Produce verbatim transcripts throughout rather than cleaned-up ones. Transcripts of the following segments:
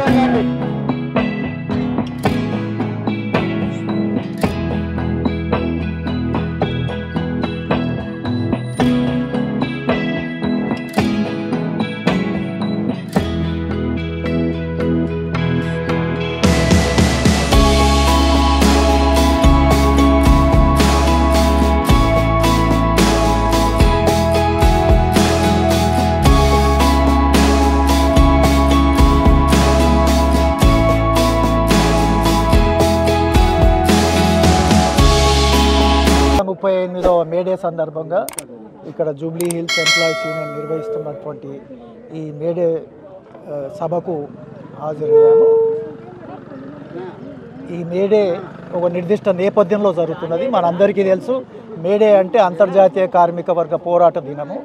ముప్పై ఎనిమిదవ మేడే సందర్భంగా ఇక్కడ జూబ్లీ హిల్స్ ఎంప్లాయీస్ యూనియన్ నిర్వహిస్తున్నటువంటి ఈ మేడే సభకు హాజరయ్యాము. ఈ మేడే ఒక నిర్దిష్ట నేపథ్యంలో జరుగుతున్నది. మనందరికీ తెలుసు, మేడే అంటే అంతర్జాతీయ కార్మిక వర్గ పోరాట దినము.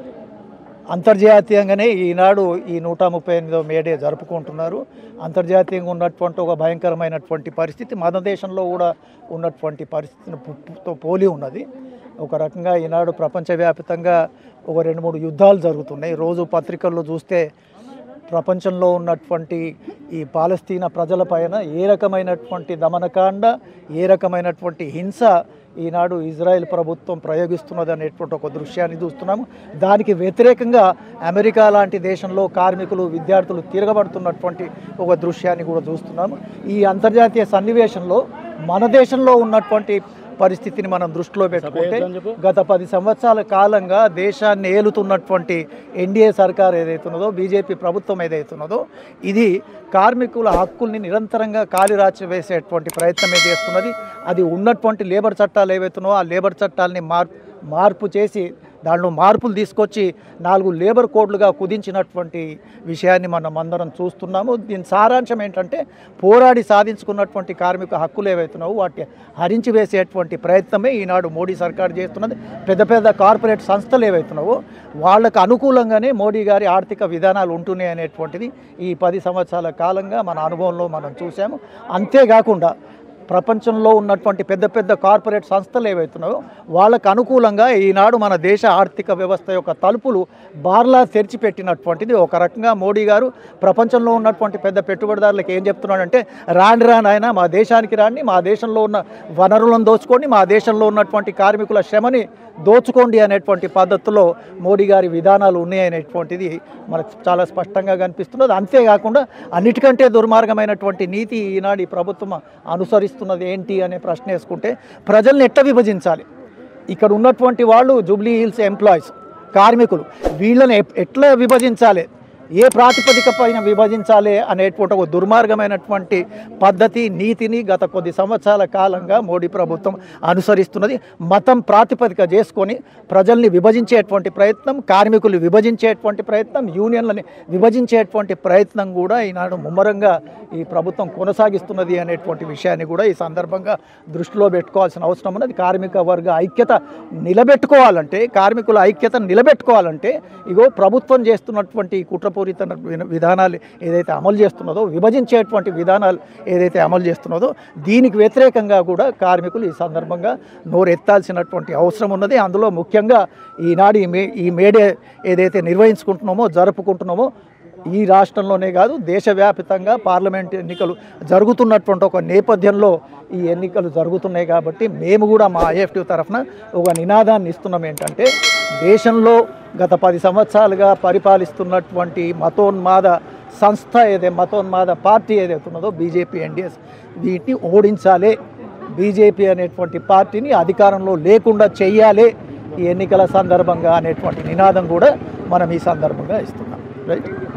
అంతర్జాతీయంగానే ఈనాడు ఈ నూట ముప్పై ఎనిమిదవ మేడే జరుపుకుంటున్నారు. అంతర్జాతీయంగా ఉన్నటువంటి ఒక భయంకరమైనటువంటి పరిస్థితి మన దేశంలో కూడా ఉన్నటువంటి పరిస్థితితో పోలి ఉన్నది. ఒక రకంగా ఈనాడు ప్రపంచవ్యాప్తంగా ఒక రెండు మూడు యుద్ధాలు జరుగుతున్నాయి. రోజు పత్రికల్లో చూస్తే ప్రపంచంలో ఉన్నటువంటి ఈ పాలస్తీనా ప్రజలపైన ఏ రకమైనటువంటి దమనకాండ, ఏ రకమైనటువంటి హింస ఈనాడు ఇజ్రాయెల్ ప్రభుత్వం ప్రయోగిస్తున్నది అనేటువంటి ఒక దృశ్యాన్ని చూస్తున్నాము. దానికి వ్యతిరేకంగా అమెరికా లాంటి దేశంలో కార్మికులు, విద్యార్థులు తిరగబడుతున్నటువంటి ఒక దృశ్యాన్ని కూడా చూస్తున్నాము. ఈ అంతర్జాతీయ సన్నివేశంలో మన దేశంలో ఉన్నటువంటి పరిస్థితిని మనం దృష్టిలో పెట్టుకుంటే గత పది సంవత్సరాల కాలంగా దేశాన్ని ఏలుతున్నటువంటి ఎన్డీఏ సర్కార్ ఏదైతున్నదో, బీజేపీ ప్రభుత్వం ఏదైతున్నదో, ఇది కార్మికుల హక్కుల్ని నిరంతరంగా కాలిరాచి వేసేటువంటి ప్రయత్నమే చేస్తున్నది. అది ఉన్నటువంటి లేబర్ చట్టాలు ఏవైతున్నాయో ఆ లేబర్ చట్టాలని మార్పు మార్పు చేసి దానిలో మార్పులు తీసుకొచ్చి నాలుగు లేబర్ కోడ్లుగా కుదించినటువంటి విషయాన్ని మనం అందరం చూస్తున్నాము. దీని సారాంశం ఏంటంటే, పోరాడి సాధించుకున్నటువంటి కార్మిక హక్కులు ఏవైతున్నావో వాటి హరించి వేసేటువంటి ప్రయత్నమే ఈనాడు మోడీ సర్కార్ చేస్తున్నది. పెద్ద పెద్ద కార్పొరేట్ సంస్థలు ఏవైతున్నావో వాళ్ళకు అనుకూలంగానే మోడీ గారి ఆర్థిక విధానాలు ఉంటున్నాయి అనేటువంటిది ఈ పది సంవత్సరాల కాలంగా మన అనుభవంలో మనం చూసాము. అంతేకాకుండా ప్రపంచంలో ఉన్నటువంటి పెద్ద పెద్ద కార్పొరేట్ సంస్థలు ఏవైతున్నాయో వాళ్ళకు అనుకూలంగా ఈనాడు మన దేశ ఆర్థిక వ్యవస్థ యొక్క తలుపులు బార్లా తెరిచిపెట్టినటువంటిది. ఒక రకంగా మోడీ గారు ప్రపంచంలో ఉన్నటువంటి పెద్ద పెట్టుబడిదారులకు ఏం చెప్తున్నాడంటే, రాండి రాని ఆయన మా దేశానికి రాండి, మా దేశంలో ఉన్న వనరులను దోచుకోండి, మా దేశంలో ఉన్నటువంటి కార్మికుల శ్రమని దోచుకోండి అనేటువంటి పద్ధతిలో మోడీ గారి విధానాలు ఉన్నాయనేటువంటిది మనకు చాలా స్పష్టంగా కనిపిస్తున్నది. అంతేకాకుండా అన్నిటికంటే దుర్మార్గమైనటువంటి నీతి ఈనాడు ఈ ప్రభుత్వం అనుసరిస్తున్నది ఏంటి అనే ప్రశ్న వేసుకుంటే, ప్రజల్ని ఎట్లా విభజించాలి, ఇక్కడ ఉన్నటువంటి వాళ్ళు జూబ్లీ హిల్స్ ఎంప్లాయీస్ కార్మికులు, వీళ్ళని ఎట్లా విభజించాలి, ఏ ప్రాతిపదిక పైన విభజించాలి అనేటువంటి ఒక దుర్మార్గమైనటువంటి పద్ధతి, నీతిని గత కొద్ది సంవత్సరాల కాలంగా మోడీ ప్రభుత్వం అనుసరిస్తున్నది. మతం ప్రాతిపదిక చేసుకొని ప్రజల్ని విభజించేటువంటి ప్రయత్నం, కార్మికులు విభజించేటువంటి ప్రయత్నం, యూనియన్లని విభజించేటువంటి ప్రయత్నం కూడా ఈనాడు ముమ్మరంగా ఈ ప్రభుత్వం కొనసాగిస్తున్నది అనేటువంటి విషయాన్ని కూడా ఈ సందర్భంగా దృష్టిలో పెట్టుకోవాల్సిన అవసరం ఉన్నది. కార్మిక వర్గ ఐక్యత నిలబెట్టుకోవాలంటే, కార్మికుల ఐక్యత నిలబెట్టుకోవాలంటే ఇగో ప్రభుత్వం చేస్తున్నటువంటి కుట్రపూరిత విధానాలు ఏదైతే అమలు చేస్తున్నదో, విభజించేటువంటి విధానాలు ఏదైతే అమలు చేస్తున్నదో దీనికి వ్యతిరేకంగా కూడా కార్మికులు ఈ సందర్భంగా నోరెత్తాల్సినటువంటి అవసరం ఉన్నది. అందులో ముఖ్యంగా ఈనాడు ఈ మే ఈ మేడే ఏదైతే నిర్వహించుకుంటున్నామో, జరుపుకుంటున్నామో ఈ రాష్ట్రంలోనే కాదు దేశవ్యాప్తంగా పార్లమెంట్ ఎన్నికలు జరుగుతున్నటువంటి ఒక నేపథ్యంలో ఈ ఎన్నికలు జరుగుతున్నాయి. కాబట్టి మేము కూడా మా ఐఎఫ్టీ తరఫున ఒక నినాదాన్ని ఇస్తున్నాం. ఏంటంటే, దేశంలో గత పది సంవత్సరాలుగా పరిపాలిస్తున్నటువంటి మతోన్మాద సంస్థ ఏదే మతోన్మాద పార్టీ ఏదైతే ఉన్నదో బీజేపీ, ఎన్డీఎస్, వీటిని ఓడించాలి, బీజేపీ అనేటువంటి పార్టీని అధికారంలో లేకుండా చెయ్యాలి ఈ ఎన్నికల సందర్భంగా అనేటువంటి నినాదం కూడా మనం ఈ సందర్భంగా ఇస్తున్నాం. రైట్.